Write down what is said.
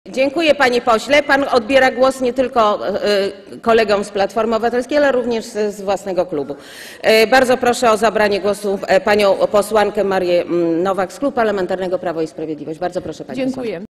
Dziękuję, panie pośle. Pan odbiera głos nie tylko kolegom z Platformy Obywatelskiej, ale również z własnego klubu. Bardzo proszę o zabranie głosu panią posłankę Marię Nowak z Klubu Parlamentarnego Prawo i Sprawiedliwość. Bardzo proszę, pani posłanko.